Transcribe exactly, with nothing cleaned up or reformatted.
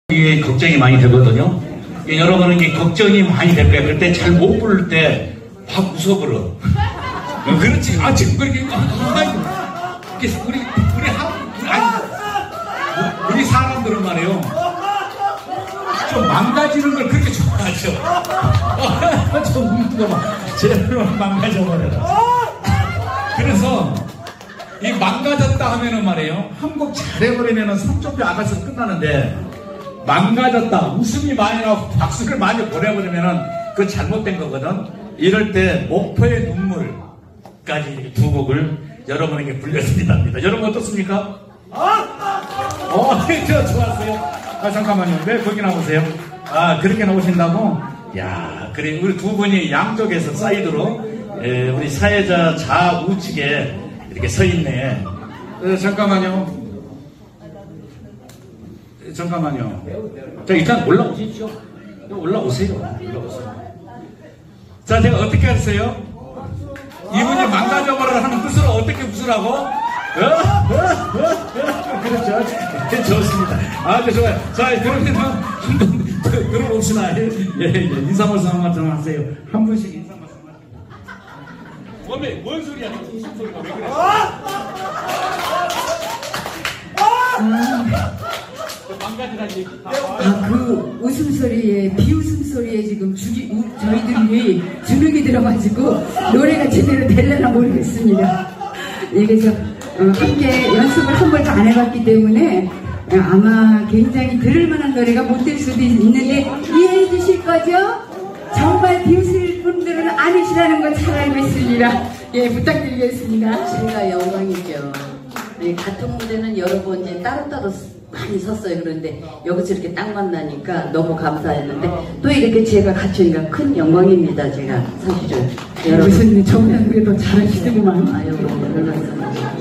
이게 걱정이 많이 되거든요. 여러분은 이게 걱정이 많이 될 거예요. 그때 잘 못 부를 때 막 웃어버려. 그렇지. 아, 지금 그렇게, 아, 아, 우리, 우리, 하, 우리, 아니, 우리 사람들은 말이에요. 좀 망가지는 걸 그렇게 좋아하죠. 좀 웃는 거 막, 제대로 망가져버려라. 그래서, 이 망가졌다 하면은 말이에요. 한 곡 잘해버리면은 삼 점 표 아가서 끝나는데, 망가졌다, 웃음이 많이 나고 박수를 많이 보내버리면은 그건 잘못된 거거든. 이럴 때 목포의 눈물까지 두 곡을 여러분에게 불려드립니다. 여러분 어떻습니까? 어, 저 좋았어요. 아, 잠깐만요. 왜 거기 나오세요? 아, 그렇게 나오신다고? 야, 그래. 우리 두 분이 양쪽에서 사이드로, 에, 우리 사회자 좌우측에 이렇게 서 있네. 어, 잠깐만요. 잠깐만요. 자, 일단 올라오십시오. 올라오세요. 올라오세요. 자, 제가 어떻게 했어요? 이분이 망가져버려 하는 뜻으로 어떻게 웃으라고? 어? 어? 어? 그렇죠. 네, 좋습니다. 아주 좋아요. 자, 그러면 한번 들어봅시다. 예, 예, 인사 말씀 한번 하세요. 한 분씩 인사 말씀 하세요. 몸에 뭔 소리야? 무슨 소리가 왜 그래? 아, 그 웃음소리에, 비웃음소리에 지금 주기, 우, 저희들이 주눅이 들어가지고 노래가 제대로 되려나 모르겠습니다. 예, 그래서 어, 함께 연습을 한 번도 안 해봤기 때문에 어, 아마 굉장히 들을 만한 노래가 못 될 수도 있는데 이해해 주실 거죠? 정말 비웃을 분들은 아니시라는 건 잘 알고 있습니다. 예, 부탁드리겠습니다. 제가 영광이죠. 네, 같은 무대는 여러 번 이제 따로따로 많이 섰어요. 그런데 여기서 이렇게 딱 만나니까 너무 감사했는데 또 이렇게 제가 같이 오니까 큰 영광입니다. 제가 사실은. 무슨 저보다 그래도 잘하시더구만. 아유, 별 말씀.